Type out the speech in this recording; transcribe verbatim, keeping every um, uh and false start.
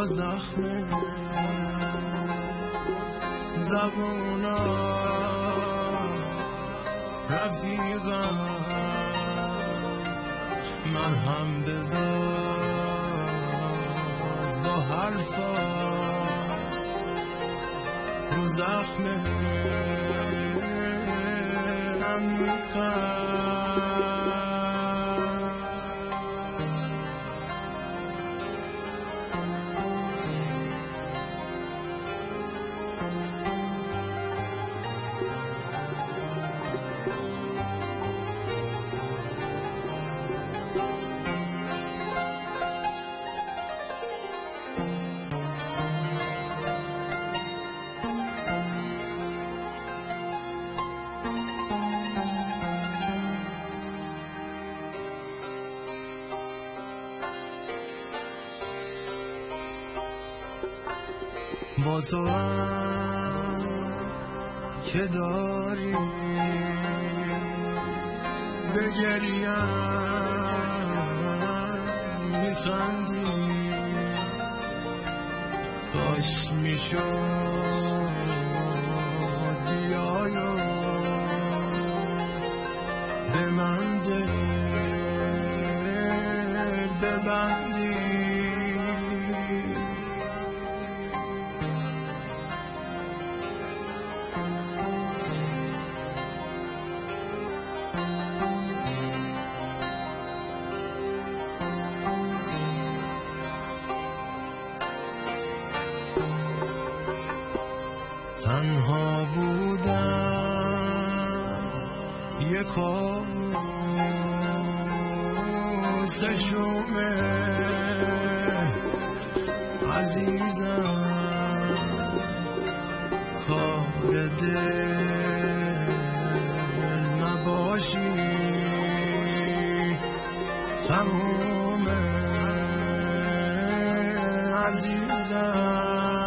با زخم زبونا رفیقم من هم بذار با حرفا رو زخم عمیقم. با تو هم که داری بگریم میخندی کاش میشد بیایا به من دل ببندی. تنها بودم یک کابوس شومه عزیزم کار دل نباشی تمومه عزیزم.